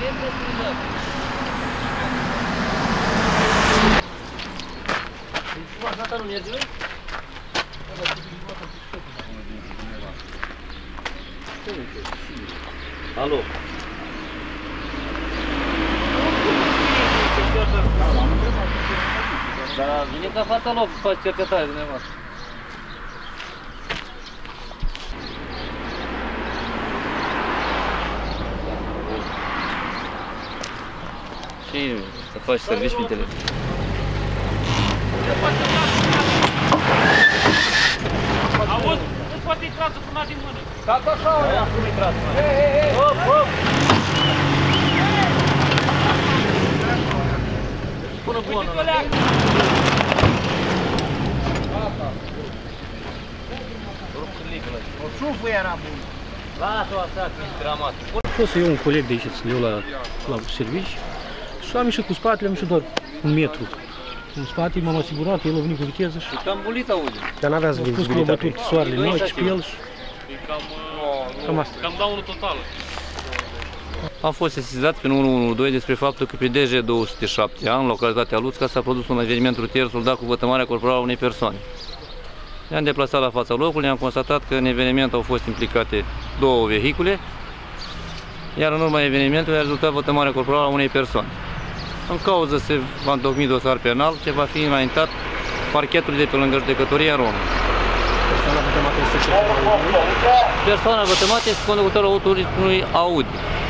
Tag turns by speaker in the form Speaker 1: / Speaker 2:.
Speaker 1: Asta nu merge, nu? Alo. Dar vine ca fața loc să faci cercetare dumneavoastră. Și să faci servici prin televizor.
Speaker 2: Auzi, nu poate i trasă până din mână.
Speaker 1: Stați așa, olea! Cum i trasă, mă? Hop, hop! Bună, bună!
Speaker 3: O țufă era bună.
Speaker 1: Lasă-o așa, că e dramat.
Speaker 4: A fost să iau un coleg de aici, să-l iau la servici și am ieșit cu spatele, am ieșit doar un metru. În spate m-am asigurat, el a venit cu viteză și...
Speaker 1: E cam bulit, auzi.
Speaker 4: Dar n-aveați vizibilitate. Spus că soarele în ochi pe el și... Cam asta.
Speaker 2: Cam daună totală.
Speaker 5: Am fost sesizați pe 112 despre faptul că pe DG 207 în localitatea Luțca s-a produs un eveniment rutier soldat cu vătămarea corporală a unei persoane. Ne-am deplasat la fața locului, am constatat că în eveniment au fost implicate două vehicule, iar în urma evenimentului a rezultat vătămarea corporală a unei persoane. În cauză se va întocmi dosar penal ce va fi înaintat parchetului de pe lângă judecătoria Romă.
Speaker 4: Persoana vătămată este
Speaker 5: Persoana vătămată este conducătorul autoului Audi.